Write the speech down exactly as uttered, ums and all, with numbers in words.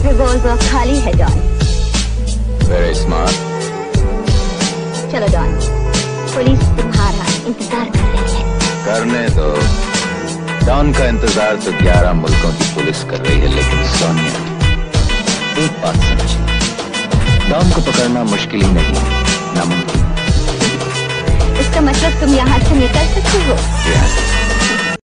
Revolver खाली है don. Very smart. चलो डॉन, पुलिस तुम्हारा इंतजार कर रही है। करने दो। डॉन का इंतजार तो ग्यारह मुल्कों की पुलिस कर रही है, लेकिन सोनिया एक बात समझिए, डॉन को पकड़ना मुश्किल ही नहीं, नामुमकिन। इसका मतलब तुम यहाँ से निकल सकती हो? yes.